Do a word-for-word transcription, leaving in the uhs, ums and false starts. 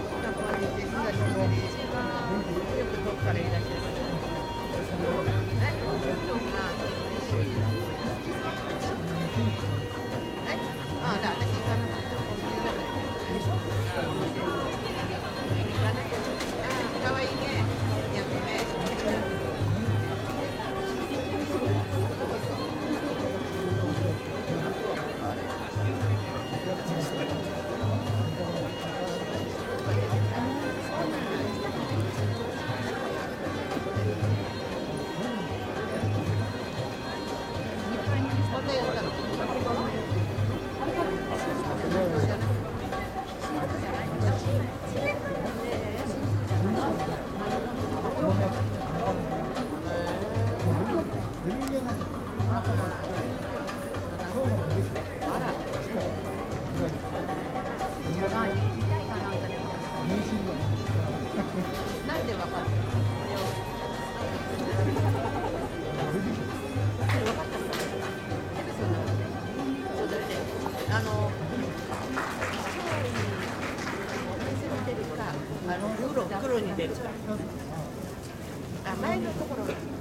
よくどっからいらっしゃる。あ、だ、私行かなかった。あ、かわいいね。やめね。なんでわかったの？あの、あの黒黒に出るから。あ、前のところが。